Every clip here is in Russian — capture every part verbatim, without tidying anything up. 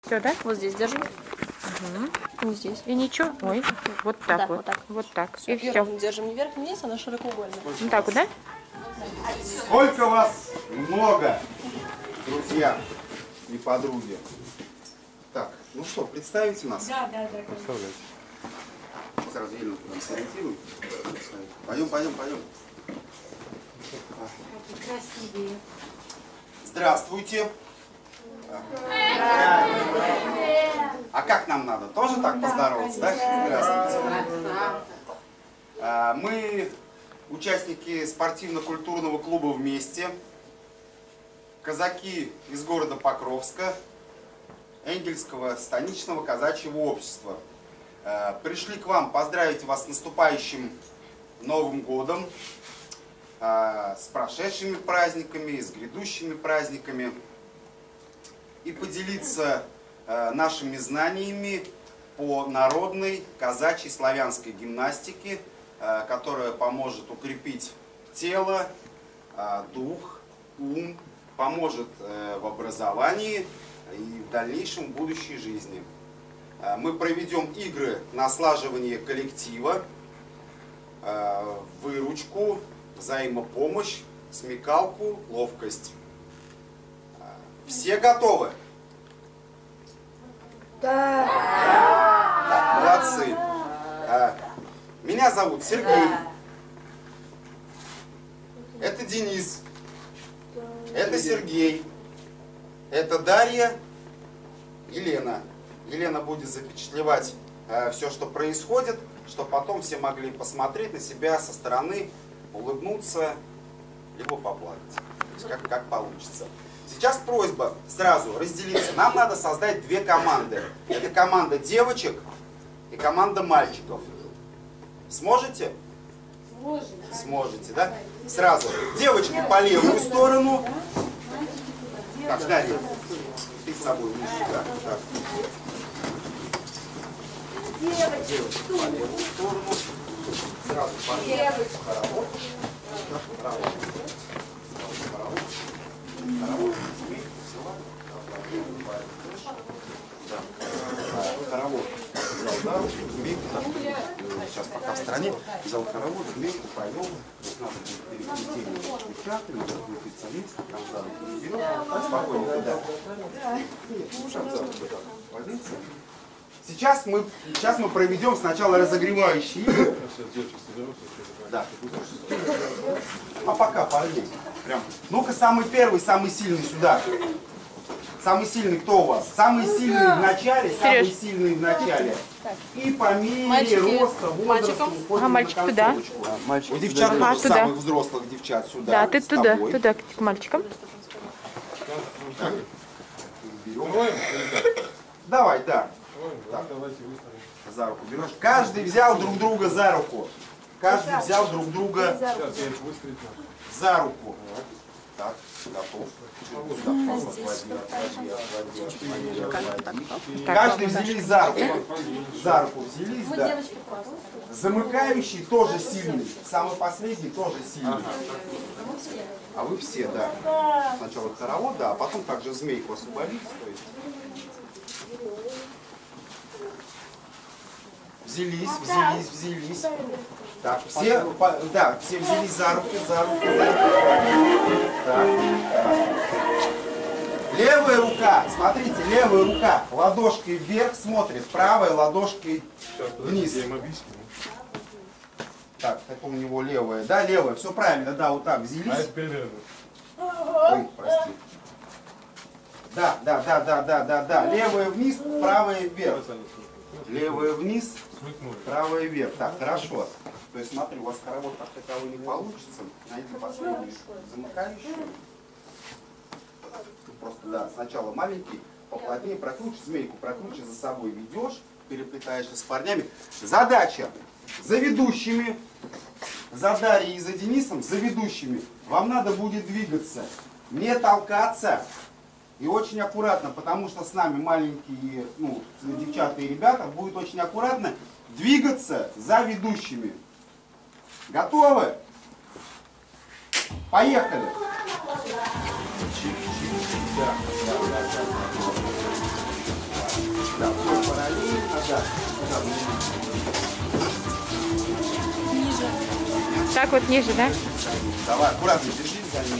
Все, да? Вот здесь держим. Угу. Вот здесь. И ничего. Ой, вот так Да, вот. вот так. Вот так. Все, И все. ровно держим не вверх, не вниз, она широкоугольная. Вот так вот, да? Сколько вас много, друзья и подруги. Так, ну что, представите нас? Да, да, да. Представляете. Сразу Елена нам сориентирует. Пойдем, пойдем, пойдем. Красивее. Здравствуйте. А как нам надо? Тоже так поздороваться, да? Здравствуйте. Мы участники спортивно-культурного клуба «Вместе», казаки из города Покровска, Энгельского станичного казачьего общества. Пришли к вам поздравить вас с наступающим Новым годом, с прошедшими праздниками, с грядущими праздниками и поделиться нашими знаниями по народной казачьей славянской гимнастике, которая поможет укрепить тело, дух, ум, поможет в образовании и в дальнейшем будущей жизни. Мы проведем игры на слаживание коллектива, выручку, взаимопомощь, смекалку, ловкость. Все готовы? Да. Так, молодцы. Меня зовут Сергей. Это Денис. Это Сергей. Это Дарья. Елена. Елена будет запечатлевать э, все, что происходит, чтобы потом все могли посмотреть на себя со стороны, улыбнуться, либо поплакать. То есть как, как получится. Сейчас просьба сразу разделиться. Нам надо создать две команды. Это команда девочек и команда мальчиков. Сможете? Сможем. Сможете, да? Сразу. Девочки по левую сторону. Так, Дарья, ты с собой вниз, да? Так. Девочки по левую сторону. Сразу по левую. Хоровод. Хоровод. Хоровод. Хоровод. Хоровод. Взял за руку, змейку, сейчас пока в стороне, взял хоровод, змейку, повел. Вот надо будет переплетение девчатами, надо будет идти вместе, там за руку не берет. Спокойно, да. Шаг за руку, так, возиться. Сейчас мы, сейчас мы проведем сначала разогревающие игры. Да. А пока парней. Прям. Ну-ка, самый первый, самый сильный сюда. Самый сильный кто у вас? Самый сильный в начале, самый Сереж. сильный в начале. И по мере Мальчики. роста, возраста уходим А, мальчик на туда. концовочку. У девчат Ага, тоже туда. самых взрослых девчат сюда. Да, ты с туда, тобой. туда, к мальчикам. Так. Берем. Давай, да. Так. За руку берешь. Каждый взял друг друга за руку. Каждый взял друг друга за руку. Так, готов. Каждый взялись за руку. За руку взялись, да. Замыкающий тоже сильный. Самый последний тоже сильный. А вы все, да. Сначала хоровод, да, а потом также змейку освободить. То есть. Взялись, взялись, взялись. Так, все, по, да, все взялись за руки, за руки, за руки. Так, так. Левая рука, смотрите, левая рука, ладошкой вверх смотрит, правая ладошкой вниз. Так, это у него левая, да, левая, все правильно, да, вот так, взялись. Ой, прости. Да, да, да, да, да, да, да, левая вниз, правая вверх. Левая вниз, правая вверх. Так, хорошо. То есть смотри, у вас хоровод как таковой не получится. Найди последнюю замыкающую. Просто, да, сначала маленький, поплотнее прокручивай, змейку прокручивай за собой, ведешь, переплетаешься с парнями. Задача за ведущими, за Дарьей и за Денисом, за ведущими. Вам надо будет двигаться, не толкаться. И очень аккуратно, потому что с нами маленькие, ну, девчата и ребята, будет очень аккуратно двигаться за ведущими. Готовы? Поехали! Да, да, да, да, да. Ниже. Так вот ниже, да? Давай, аккуратно, держись за ним.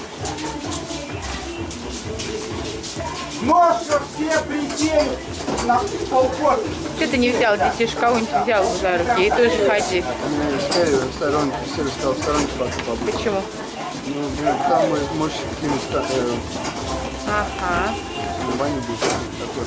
Ножка, все присели на полкорпуса. Что ты не взял? Здесь уж кого-нибудь взял за руки и тоже ходи. Сели в сторонке, сели стал в сторонке побыть. Почему? Ну, блин, там можешь такими статуями. Ага. Ваня будет такой.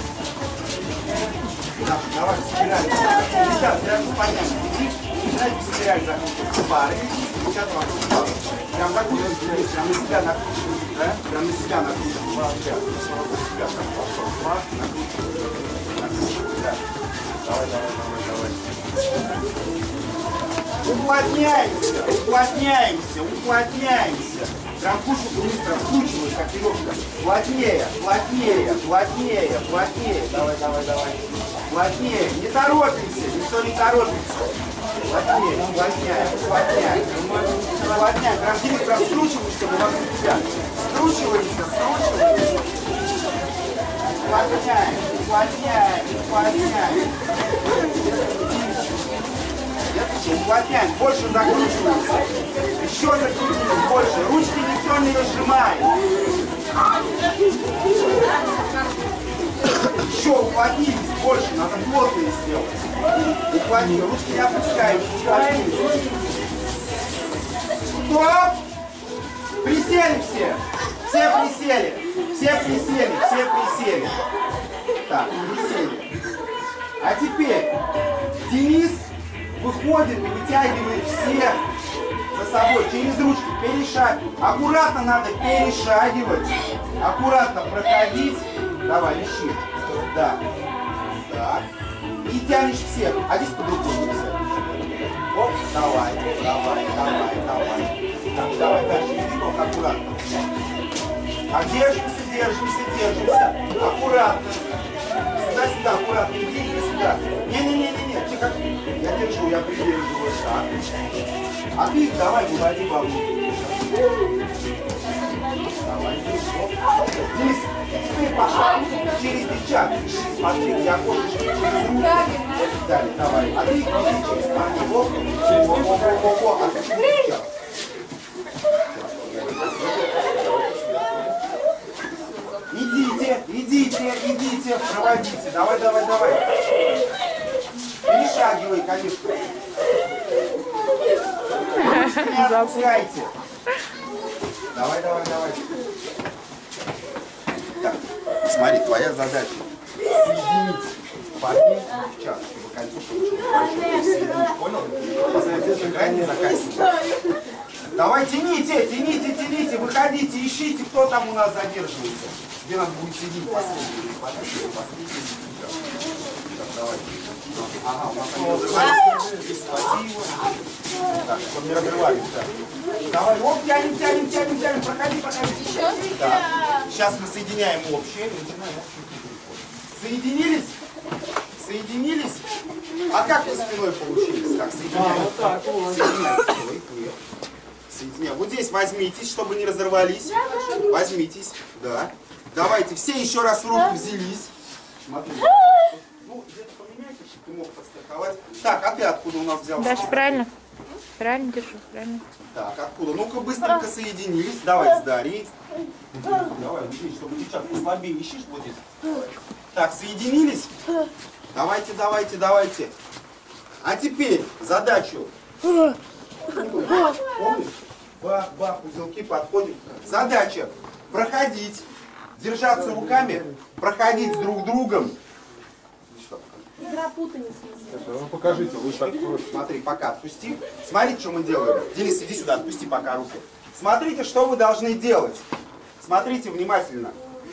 Да, давай, собирай. Сейчас, рядом с понятным. Начинайте собирать за пары. Сейчас вам пары. Прям накручивайте, прям на себя накручивайте, да? Прям на себя накручивайте. Сейчас, на себя накручивайте. Накручивайте, да. Давай, давай, давай, давай. Уплотняемся, уплотняемся, уплотняемся. Прям кучу быстро вкручиваешь, как веревка. Плотнее, плотнее, плотнее, плотнее. Давай, давай, давай. Плотнее. Не торопимся, никто не торопится. Плотнее, уплотняем, уплотняем. Уплотняем. Прям здесь прям скручиваешься вокруг себя. Скручиваемся, скручиваемся. Уплотняем, уплотняем, уплотняем. Уплотняем, больше закручиваемся. Еще закрутились больше. Ручки никто не разжимает. Еще уплотнились больше, надо плотные сделать. Уплотнили, ручки не опускаем, уплотнились. Стоп! Присели все. Все присели. Все присели, все присели. Так, присели. А теперь Денис выходит и вытягивает всех за собой через ручки, перешагивать. Аккуратно надо перешагивать, аккуратно проходить. Давай, ищи. Да. Так. И тянешь всех. А здесь по-другому нельзя. Оп, давай, давай, давай, давай. Так, давай дальше. Иди только аккуратно. А держимся, держимся, держимся. Аккуратно. Сюда-сюда, аккуратно. Иди, иди сюда. Не-не-не-не, тихо. Я держу, я придерживаю. Так. А ты давай, выводи бабу. Давай, Денис, теперь пошла через плеча. Смотри, я хочу через руки. Далее, давай. А ты иди через парни. Во, во, во, во, во, а ты через плеча. Идите, идите, идите, проводите. Давай, давай, давай. Перешагивай, конечно. Не отпускайте. Давай, давай, давай. Так, смотри, твоя задача соединить парней в час, чтобы кольцо получилось большое. Соединить, понял? Посмотрите, крайне заканчивается. Давай, тяните, тяните, тяните, выходите, ищите, кто там у нас задерживается. Где надо будет соединить последний, последний, последний. Так, давай. Ага, у нас они разрывались. Схвати его. Так, чтобы не разрывались, да. Давай, оп, тянем, тянем, тянем, тянем. Проходи, проходи. Еще? Да. Сейчас мы соединяем общее. Начинаем общий переход. Соединились? Соединились? А как вы спиной получились? Так, соединяем. А, вот так, вот. Соединяем. Ой, ой. Соединяем. Вот здесь возьмитесь, чтобы не разорвались. Возьмитесь. Да. Давайте, все еще раз в руку взялись. Смотри. Ну, где-то поменяйте, чтобы ты мог подстраховать. Так, а ты откуда у нас взялся? Даже правильно. Правильно держу, правильно. Так, откуда? Ну-ка быстренько соединились. Давай с Дарьей. Давай, видишь, чтобы девчатку слабее ищешь вот здесь. Так, соединились? Давайте, давайте, давайте. А теперь задачу. Помнишь? Бах, бах, узелки подходим. Задача проходить, держаться руками, проходить с друг другом. Игра путаницы. Ну, покажите, вы так просто. Смотри, пока отпусти. Смотрите, что мы делаем. Денис, иди сюда, отпусти пока руки. Смотрите, что вы должны делать. Смотрите внимательно.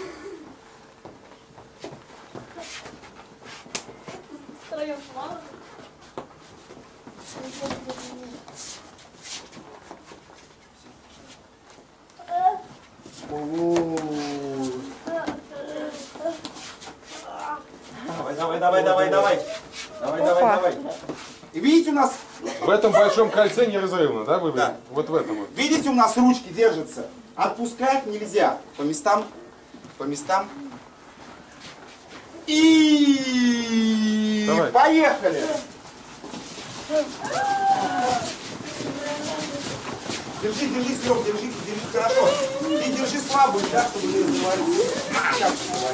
Давай, давай, давай, давай, давай. Давай, давай, давай. И видите, у нас... В этом большом кольце неразрывно, да, вы? Да. Вот в этом вот. Видите, у нас ручки держатся. Отпускать нельзя. По местам. По местам. И давай. Поехали! Держи, держи, Серег, держи, держи хорошо. И держи слабую, да, чтобы не завалить. Сейчас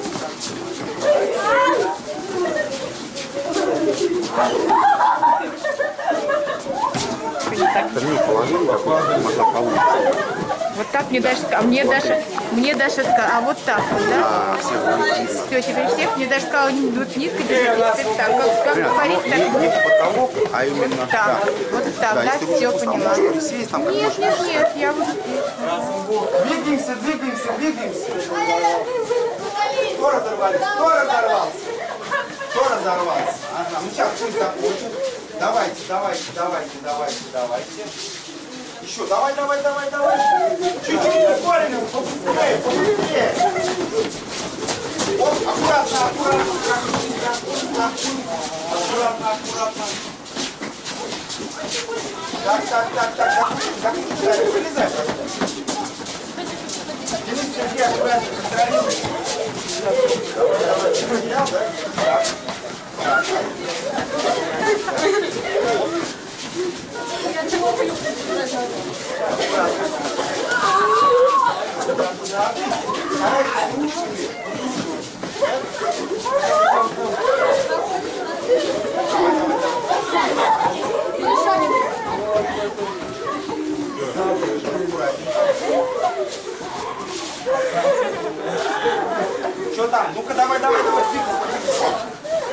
Вот так мне даже, а мне даже, мне даже сказала, а вот так вот, да? Все, теперь всех, мне даже сказала, вот низко держите, теперь так, как, как нет, говорить, ну, так. не, не по потолок, а именно Так, да. вот так, да, если ты все будешь там, поняла. можешь присесть, там, Нет, можешь- нет, нет, я вот здесь. Двигаемся, двигаемся, двигаемся. Кто разорвались? Кто разорвался? Кто разорвался? Ага, ну сейчас пусть закончит. Давайте, давайте, давайте, давайте, давайте. Еще, давай, давай, давай, давай. Чуть-чуть ускоренно, побыстрее, побыстрее. Оп, аккуратно, аккуратно, аккуратно, аккуратно, аккуратно. Так, так, так, так, так, так, так, вылезай. Денис, Сергей, аккуратно, контролируй. Давай, давай, ты потерял, да? Так. Что там? Ну-ка, давай, давай, давай, двигайся.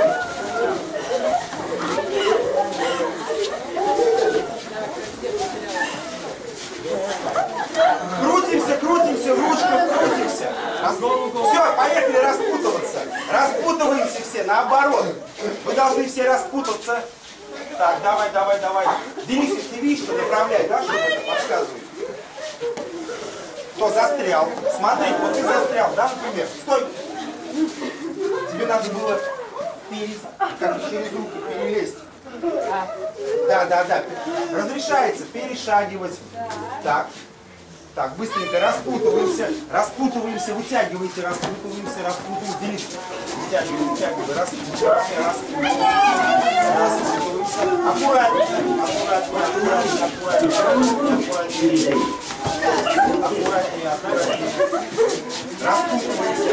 Крутимся, крутимся, в ручках крутимся. Рас... Все, поехали распутываться. Распутываемся все, наоборот. Вы должны все распутаться. Так, давай, давай, давай. Денис, ты видишь, что направляет, да, что это подсказывает? Кто застрял? Смотри, вот ты застрял, да, например? Стой. Тебе надо было перез... как через руку перелезть. Да, да, да. Разрешается перешагивать. Так. Так, быстренько распутываемся, распутываемся, вытягивайте, распутываемся, распутываемся, Денис, вытягивай, вытягивай, распутываемся, распутываемся, распутываемся, аккуратнее, аккуратнее, аккуратнее, аккуратнее, аккуратнее, аккуратнее, распутываемся,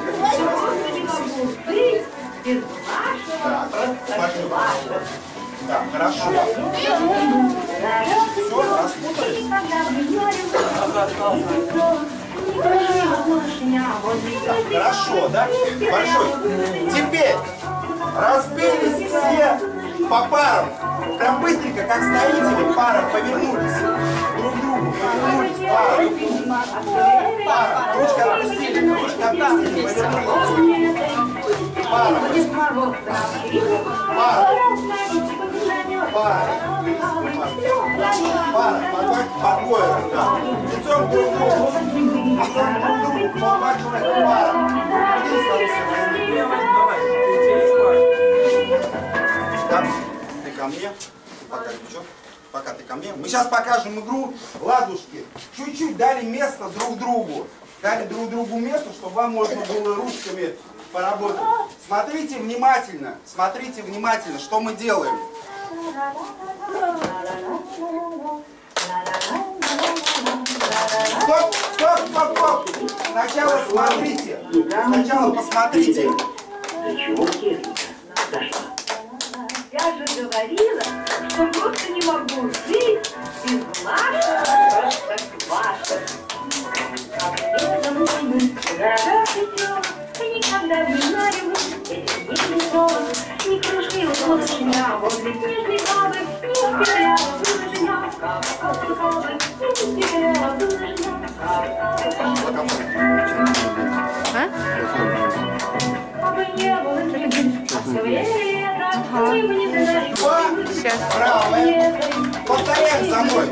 распутываемся, так, пошли, так, хорошо. Все, распутались. Так, хорошо, да? Большой. Теперь разбились все по парам. Прям быстренько, как строители, пара повернулись. Друг к другу повернулись. Пара. Пара. Ручка отпустили, ручка отпустили, повернулись. Пара. Пара. Пара. Пара. По двое, да. Лицом друг к другу. Лицом друг к другу. Поворачивай. Пара. Да, ты ко мне. Пока ничего. Пока ты ко мне. Мы сейчас покажем игру ладушки. Чуть-чуть дали место друг другу. Дали друг другу место, чтобы вам можно было ручками поработать. Смотрите внимательно. Смотрите внимательно, что мы делаем. Стоп, стоп, стоп, стоп. Сначала смотрите. Сначала посмотрите. Я же говорила, что просто не могу жить без Маша, просто Кваша. Как снег домой, дорога цветет, и никогда не знаю, этих не весов, ни кружки у меня, возле снежной бабы, не успевала выжжена, как куколка, не успевала выжжена. А? Чтобы не было небес, а все лето, и мне знаешь, Два. Сейчас. Правая. Повторяем за мной.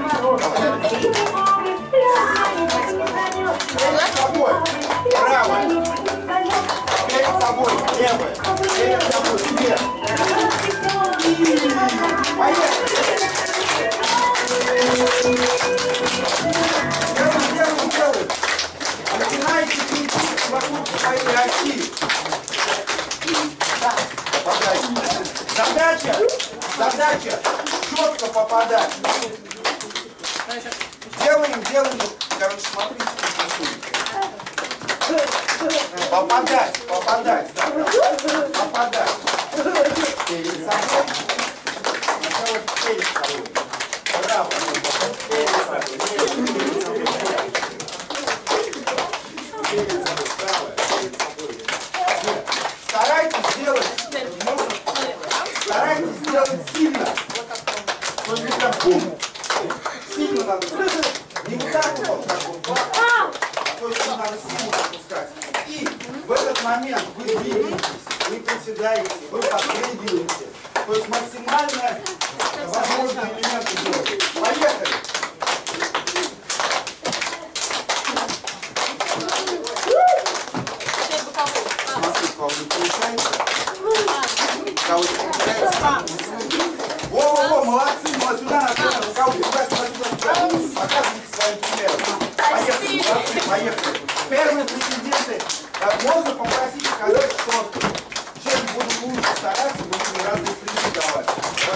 Перед собой. Правая. Перед собой. Левая. Перед собой. Вверх. Поехали. Делаем, делаем, делаем. Начинайте крутить вокруг своей оси. Да, попадайте. Задача, задача четко попадать. Делаем, делаем. Короче, смотрите, попадать, попадать, да. Попадать. Перед собой. Сначала перед собой. Браво. Перед собой. Перед собой. Браво. Перед собой. Старайтесь сделать. Старайтесь сделать сильно. Только прям бум. Сильно надо. Не вот так вот, как вот. А то есть надо сильно опускать. И в этот момент вы двигаетесь, вы приседаете, вы подпрыгиваете. То есть максимально возможные элементы делаете. Поехали! Смотри, кого не получается. Кого не получается. Во-во-во, молодцы, молодцы, сюда на сцену, кого сюда, сюда, сюда, сюда. Показывайте своим примером. Поехали, молодцы, поехали. Первые претенденты, можно попросить сказать, что чем будут лучше стараться, будем разные призы давать.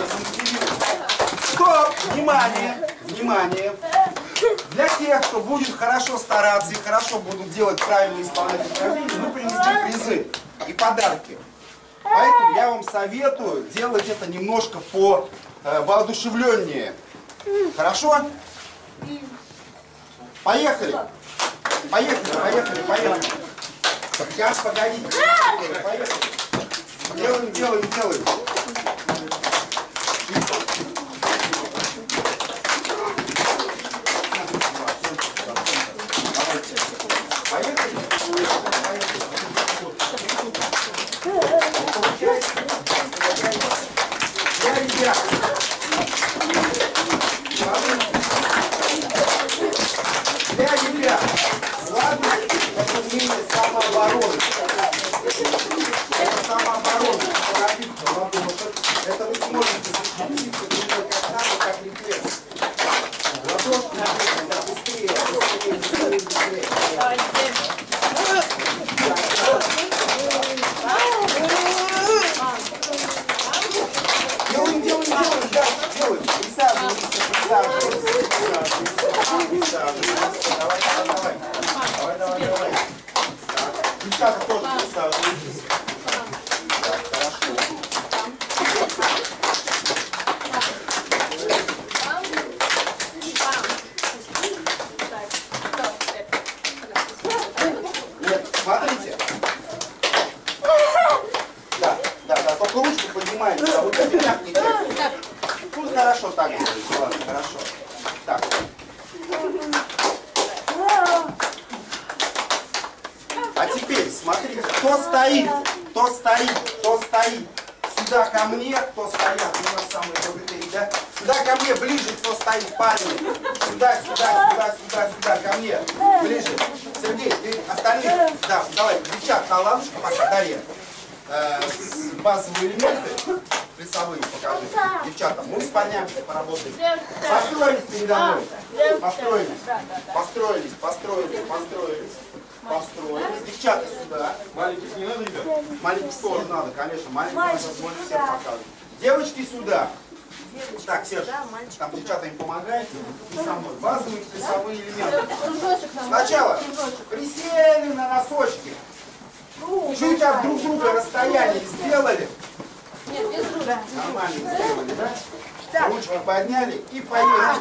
Стоп! Внимание! Внимание! Для тех, кто будет хорошо стараться и хорошо будут делать правильно исполнять упражнения, мы принесем призы и подарки. Поэтому я вам советую делать это немножко по э, воодушевленнее. Хорошо? Поехали! Поехали, поехали, поехали. Сейчас, погодите. Поехали. Делаем, делаем, делаем. Поехали. Я, ребят. Я, ребят. Ладно, это умение самообороны. Это самооборона. Это вы сможете защититься только как надо, как рефлекс. Ладошки набегать, да, быстрее, быстрее, быстрее, быстрее. Делаем, делаем, делаем, да, делаем. Присаживаемся, присаживаемся, присаживаемся. Давай, давай, давай. Давай, давай, давай. Девчата тоже присаживайтесь. Так, хорошо. Нет, смотрите. Да, да, да, только ручку поднимайте, а вот это так не делайте. Ну, хорошо, так делайте, ладно, хорошо. Так. А теперь, смотрите, кто стоит, кто стоит, кто стоит. Сюда ко мне, кто стоят, у нас самые богатыри, да? Сюда ко мне, ближе, кто стоит, парни. Сюда, сюда, сюда, сюда, сюда, ко мне, ближе. Сергей, ты остальных, да, давай, девчат, на ладушку пока, Дарья. Э, базовые элементы, плясовые покажи. Девчата, мы с парнями поработаем. Построились передо мной? Построились, построились, построились, построились. Построились. Девчата сюда. Маленьких не надо, ребят? Маленьких тоже надо, конечно. Маленьких надо больше всех показывать. Девочки сюда. Так, Серж, там девчата им помогают. И со мной. Базовые плясовые элементы. Сначала присели на носочки. Чуть от друг друга расстояние сделали. Нет, без рук. Нормально сделали, да? Ручки подняли и поехали.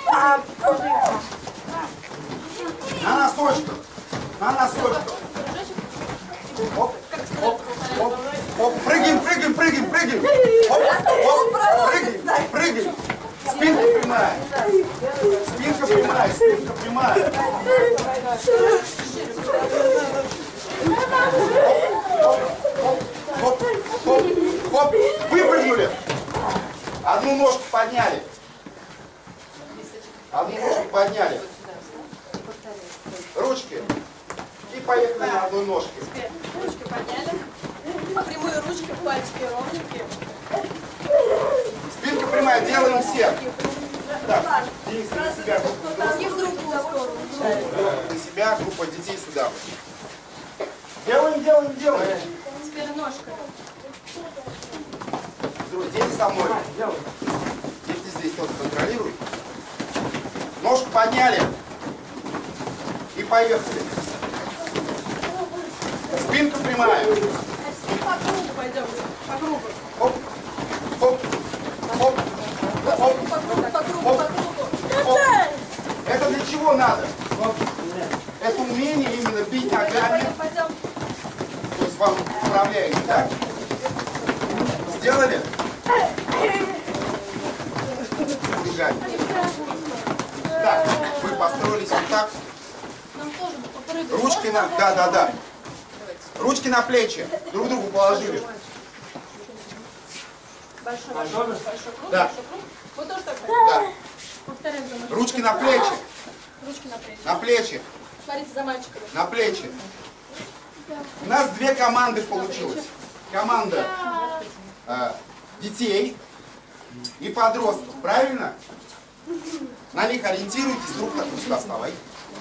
На носочках. На носочках. Оп, оп, оп, оп. Прыгаем, прыгаем, прыгаем, прыгаем. Оп, оп, прыгаем, прыгаем. Спинка прямая. Спинка прямая, спинка прямая. Хоп, хоп, хоп, хоп. Выпрыгнули. Одну ножку подняли. Одну ножку подняли. Ручки. И поехали на одной ножке. Ручки подняли. Прямые ручки, пальчики ровненькие. Спинка прямая, делаем все. Так, Денис, на себя. И в другую сторону. На себя, группа детей сюда. Делаем, делаем, делаем. Теперь ножкой. со мной. Если здесь кто-то контролирует. Ножку подняли. И поехали. Спинка прямая. По кругу пойдем. По кругу. Оп, оп, оп, оп, По кругу, по кругу, по кругу. оп. Это для чего надо? Вот. Это умение именно бить ногами. Пойдем. То есть вам управляете, так? Сделали? Бежать. Так, вы построились вот так. Нам тоже попрыгать. Ручки на... Да, да, да. Ручки на плечи. Друг другу положили. Большой, большой, большой круг, Да. большой круг. Вот тоже так. Да. Повторяем за мальчиками. Ручки на плечи. Ручки на плечи. На плечи. Смотрите за мальчиками. На плечи. У нас две команды получилось. Команда э, детей и подростков. Правильно? На них ориентируйтесь, друг так сюда вставай.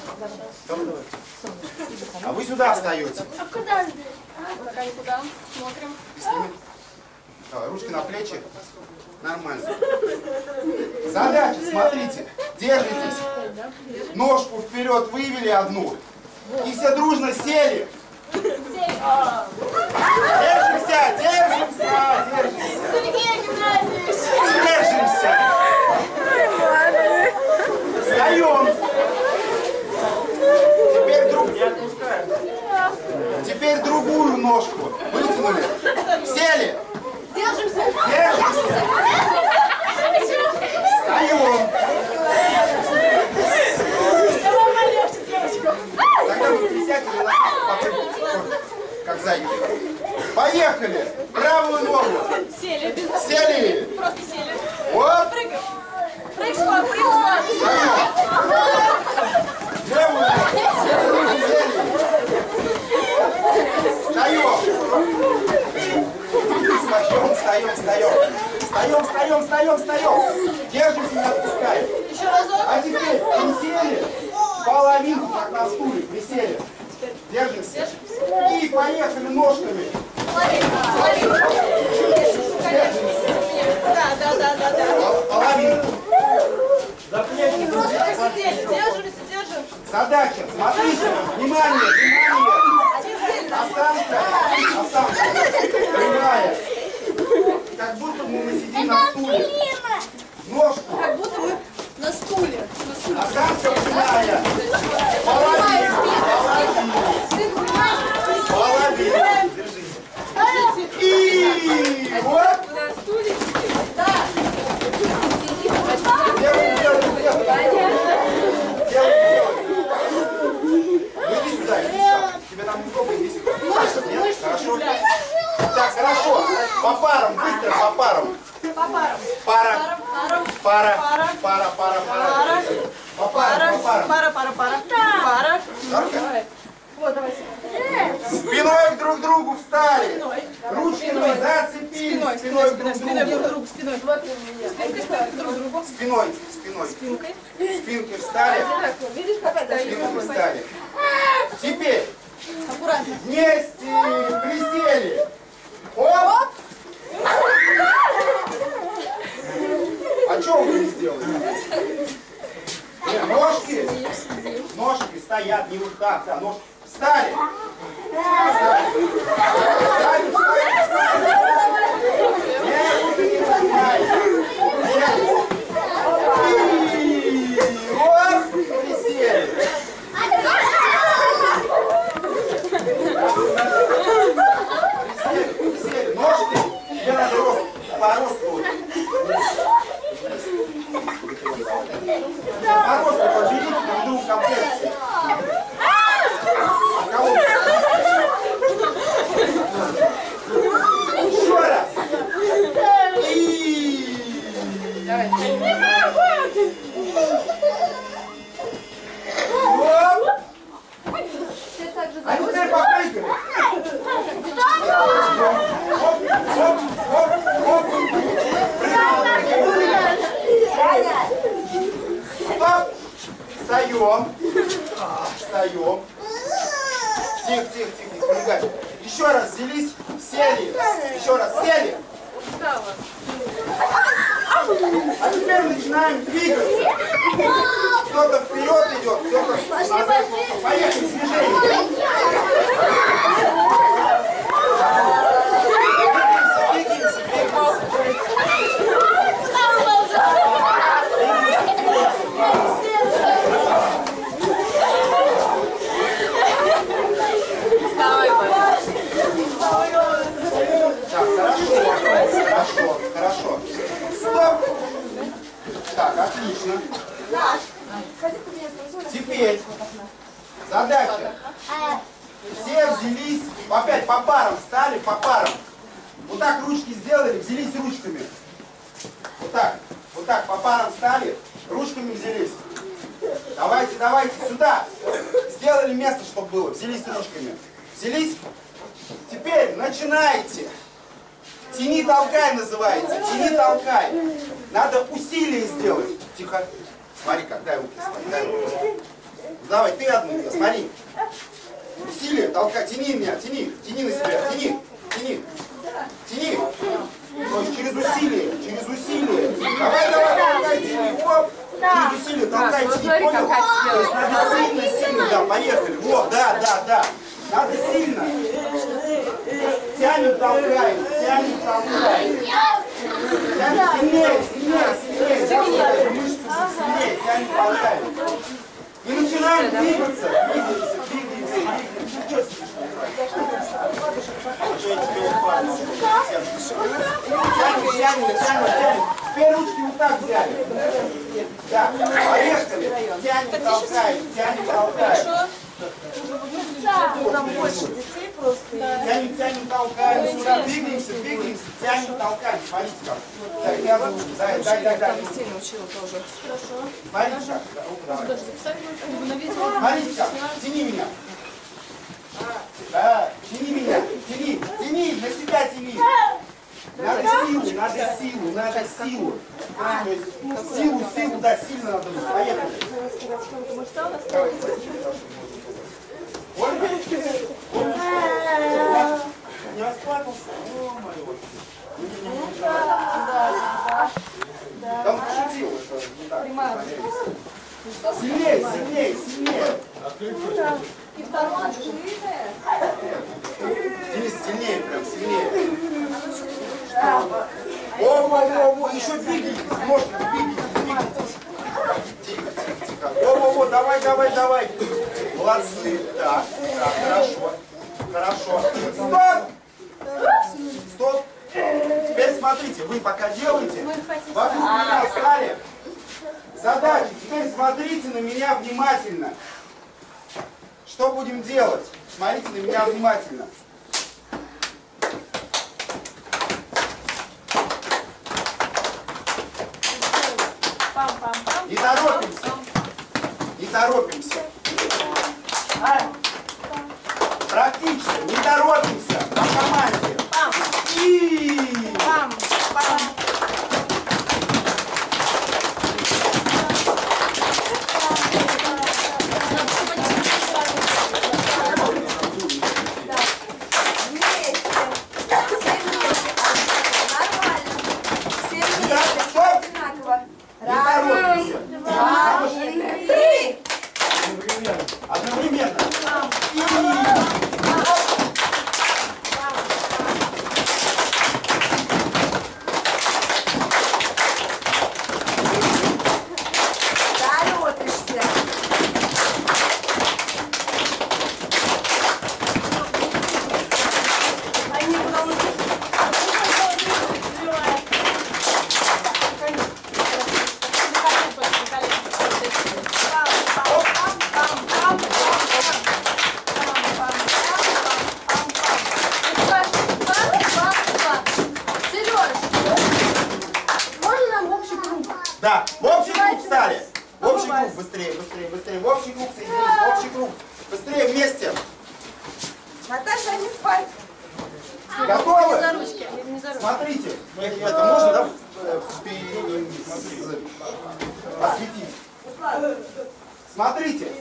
А вы сюда встаете. Пока никуда. Смотрим. И с ними. Давай, ручки на плечи. Нормально. Задача, смотрите. Держитесь. Ножку вперед вывели одну. И все дружно сели. Держимся, держимся, держимся. Держимся. Встаем. Теперь, друг... Теперь другую ножку вытянули. Сели. Держимся. Держимся. Встаем. Тогда вы присядьте на попрыгайте, как зайки. Поехали. Правую ногу. Сели. Сели. Просто сели. Вот. Прыгаем. Прыг, шпак, прыг, шпак. Левую ногу. Сели. Встаем. Встаем, встаем, встаем. Встаем, встаем, встаем, встаем. Держимся, не отпускаем. Еще разок. А теперь присели. Половинку, как на стуле. Присели. Держимся. И поехали ножками. Да, да, да, да, да. Половинку. Просто сидели. Держимся, держим. Задача. Смотрите. Внимание, внимание. Осанка. Осанка. Прямая. Как будто мы сидим на стуле. Ножку. Как будто мы на стуле. На стуле. Осанка прямая. Половинку. Половинку. Половинку. Держите. И вот. На стуле. Да. Делай, делай, делай. Делай, делай. Ну иди сюда, иди сюда. Тебе там неудобно, иди сюда. Нет? Хорошо? Так, хорошо. По парам, быстро, по парам. По парам. Пара, Парам. пара, Пара. пара, пара, пара. Пара. По парам, по парам. Пара, пара, пара. Пара. Жарко? Вот, давай. Спиной друг к другу встали. Спиной. Ручками зацепились. Спиной, Спиной спиной, друг к спиной, другу. друг к другу, спиной. Вот. Спинкой, спинкой друг к другу. Спиной, спиной. Спинкой. Спинкой встали. Так, видишь, как это? Спинкой встали. Теперь Аккуратно. вместе присели. Оп! А что вы не сделали? Нет, ножки, ножки стоят не вот так, а ножки встали. Встали. Встали, встали, встали. Нет, не поднимай. Нет. И оп, присели. Присели, присели. Ножки, тебе надо рост, по росту. По росту подберите друг другу комплекции. А кого? Еще раз. И... Оп. А теперь попрыгали. Оп, оп, оп, оп. Стоп. Встаем. Встаем. Тихо, тихо, тихо, не помогай. Еще раз взялись, сели. Еще раз сели. А теперь начинаем двигаться. Кто-то вперед идет, кто-то назад. Поехали, движение. Двигаемся, двигаемся. Так, хорошо, хорошо, хорошо. Стоп! Так, отлично. Теперь задача. Все взялись, опять по парам встали, по парам. Вот так ручки сделали, взялись ручками. Вот так, вот так по парам встали, ручками взялись. Давайте, давайте, сюда. Сделали место, чтобы было, взялись ручками. Взялись. Теперь начинайте. Тяни, толкай называется. Тяни, толкай. Надо усилие сделать. Тихо. Смотри, как, дай руки, смотри, дай руки. Давай, ты одну, смотри. Усилие, толкай, тяни меня, тяни, тяни на себя, тяни, тяни, тяни. То есть через усилие, через усилие. Давай, давай, толкай, тяни, оп. Через усилие, толкай, тяни, понял? То есть надо сильно, сильно, да, поехали. Вот, да, да, да. Надо сильно. Тянем, толкаем, тянем, толкаем. Тянем сильнее, сильнее, сильнее. Да, мышцы сильнее, тянем, толкаем. И начинаем двигаться. Двигаемся, двигаемся, двигаемся. Что тянем, тянем, тянем, тянем. Теперь ручки вот так взяли. Да, поехали. Тянем, толкаем, тянем, толкаем. Там больше детей просто. Тянем, тянем, толкаем, сюда, двигаемся, двигаемся, тянем, толкаем. Смотрите как. Так, я зовут, дай, дай, дай, дай. Сильно учила тоже. Хорошо. Смотрите как. Руку давай. Даже записать можно на видео. Смотрите как. Тяни меня. Да, тяни меня. Тяни, тяни, на себя тяни. Надо силу, надо силу, надо силу. То есть силу, силу, да, сильно надо. Поехали. Давай, Ольга? Ольга? Не расплакался? О, мой. Да он пошутил, это не так. Сильнее, сильнее, сильнее. И второе открытое. Денис, сильнее, прям сильнее. О, о, о, о, еще двигайтесь, можно, двигайтесь, двигайтесь. Тихо, тихо, тихо. О, о, о, давай, давай, давай. Молодцы. Так, так, хорошо. Хорошо. Стоп! Стоп! Теперь смотрите, вы пока делаете, вокруг меня встали. Задача. Теперь смотрите на меня внимательно. Что будем делать? Смотрите на меня внимательно. Не торопимся. Не торопимся. Практично. Не торопимся. По команде. И... Пам, пам. Одновременно. Да, в общий круг встали. В общий круг, быстрее, быстрее, быстрее. В общий круг соединились, в общий круг. Быстрее, вместе. Наташа, не спать. Готовы? За ручки. Не за ручки. Смотрите, это можно, да, впереди, смотрите, осветить. Смотрите,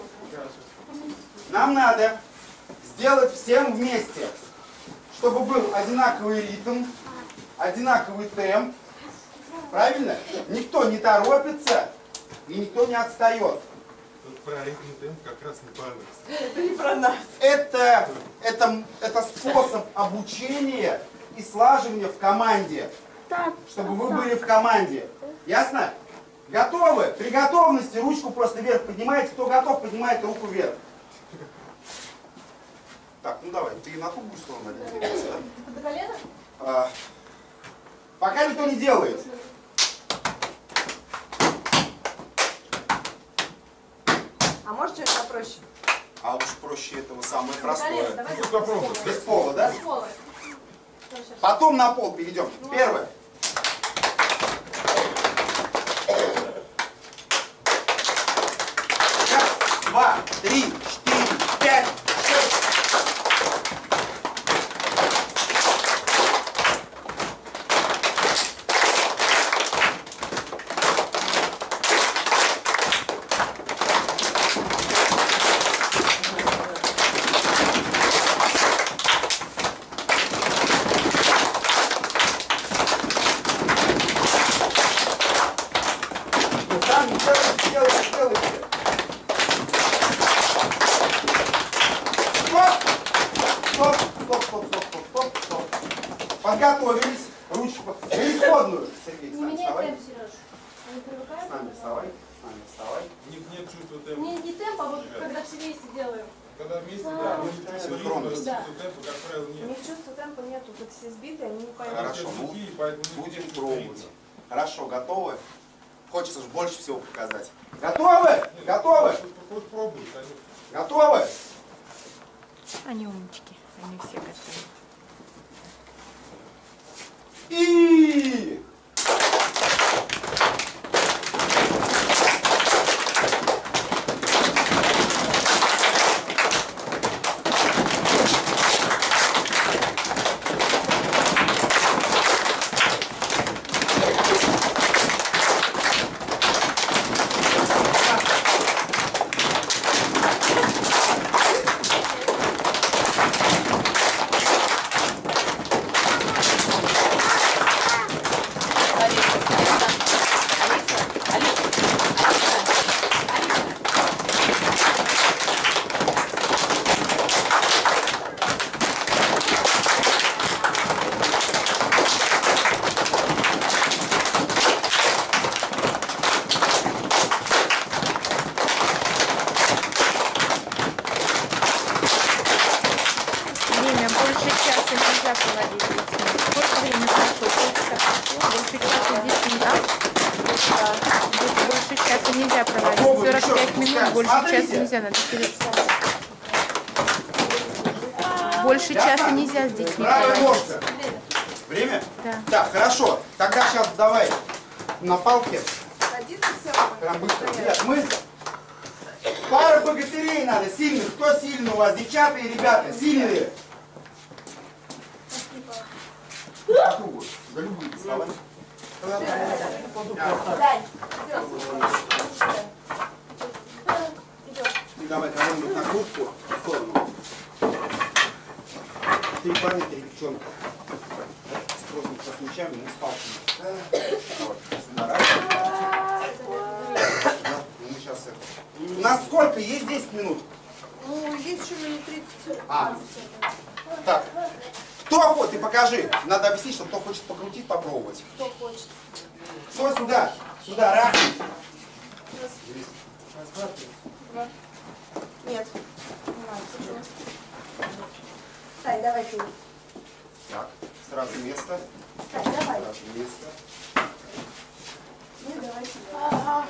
нам надо сделать всем вместе, чтобы был одинаковый ритм, одинаковый темп. Правильно? Никто не торопится и никто не отстает. Тут правильный темп как раз не получится. Это не про нас. Это, это, это способ обучения и слаживания в команде. Чтобы вы были в команде. Ясно? Готовы? При готовности ручку просто вверх поднимаете. Кто готов, поднимает руку вверх. Так, ну давай, ты на ту будешь сторону двигаться, да? До колена? А, пока никто не делает. А может что-нибудь попроще? А уж проще этого самое До колена, простое. давай. Тут попробуй. Без пола, да? Без пола. Потом на пол перейдем. Первое. Раз, два, три, четыре, пять, шесть. Сами делайте, делайте, делайте. Стоп! Стоп, стоп, стоп, стоп, стоп, стоп, стоп. Подготовились. Ручку. На исходную. Сергей, с нами вставай. Сереж. Не привыкаем? С нами вставай. С нами вставай. У них нет чувства темпа. Не, не темп, а вот когда все вместе делаем. Когда вместе, да, они чувствуют Синхронность. чувство темпа, как правило, У нет. них чувства темпа нету, тут все сбиты, они не поймут. Хорошо, Все ну, сухие, поэтому не будем чувствуют пробовать. ритма. Хорошо, готовы? Хочется же больше всего показать. Готовы? Готовы? Пусть- пусть пробуют, они Готовы? Они умнички. Они все готовы. И... Время больше часа нельзя проводить с детьми. Сколько времени прошло? Полчаса. Больше часа здесь нельзя. Больше часа нельзя проводить. Попробуй сорок пять еще минут, спускать. больше Смотрите. часа нельзя. Надо вперед. Больше часа нельзя с детьми Правая проводить. ножка. Время? Да. Так, хорошо. Тогда сейчас давай на палке. Садиться все. Прям быстро. Нет, мы... Пара богатырей надо, сильных. Кто сильный у вас? Девчата и ребята, сильные. По кругу. За любые слова. Дай. Ты давай кого-нибудь на куртку в сторону. Три парня, три девчонки. Просто с мячами, мы с палками. Вот, сюда, раз. Да, мы сейчас это. У нас сколько? Есть десять минут? Ну, есть еще минут тридцать. А. Так. Кто хочет? Ты покажи. Надо объяснить, что кто хочет покрутить, попробовать. Кто хочет. Кто сюда? Сюда, раз. Нет. Не надо, почему? Стай, давай ты. Так, сразу место. Стай, давай. Сразу место. Ну, давай сюда.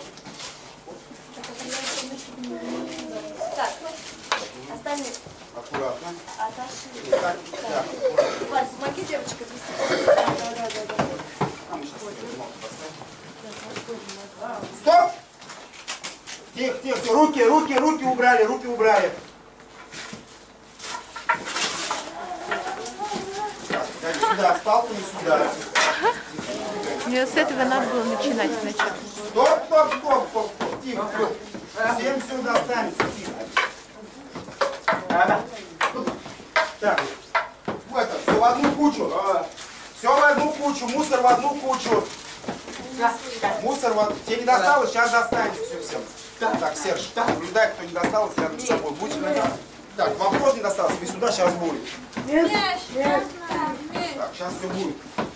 Так, остальные Аккуратно. отошли. Так, так. Вась, помоги девочке отвести. Да, да, да, да, да. А мы сейчас ногу поставим. Стоп! Тихо, тихо, тихо. Руки, руки, руки убрали, руки убрали. Так, погоди, сюда, с палками сюда. Мне с этого надо было начинать сначала. Стоп, стоп, стоп, стоп, стоп. Тихо, все. Всем все достанется, тихо. Так, в это, все в одну кучу. Все в одну кучу. кучу, мусор в одну кучу. Мусор вот. Тебе не досталось, сейчас достанешь все всем. Так, Серж, наблюдай, кто не досталось рядом с собой. Будь на. Так, вам тоже не досталось, вы сюда, сейчас будет. Нет, нет. Так, сейчас все будет.